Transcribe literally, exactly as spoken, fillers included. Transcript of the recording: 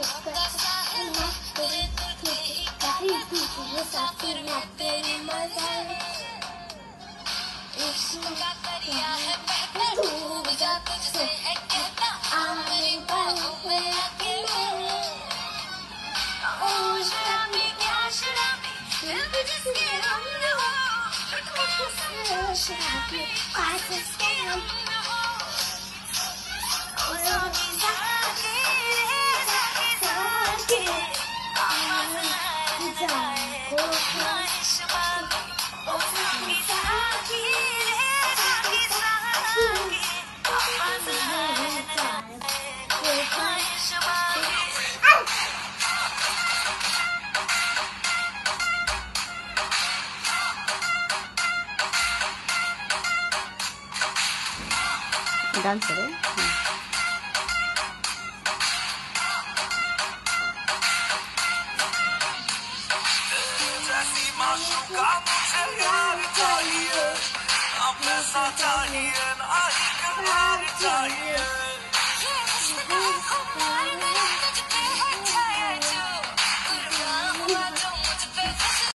मुसाफिर मैं तेरी मज़ार इश्क का दरिया है बहता डूब जा तुझसे है कहता आ मेरी बाहों में आके मेरे ओ शराबी क्या शराबी दिल पे जिसके हम न हो ओ शराबी पास इसके हम न हो ओ साकी साकी साकी साकी आज़ाद जाए को ख्वाहिश बाकी ओ साकी साकी साकी साकी आज़ाद जाए को ख्वाहिश बाकी डांस करें माशूका मुझे यार चाहिए, अब ऐसा चाहिए ना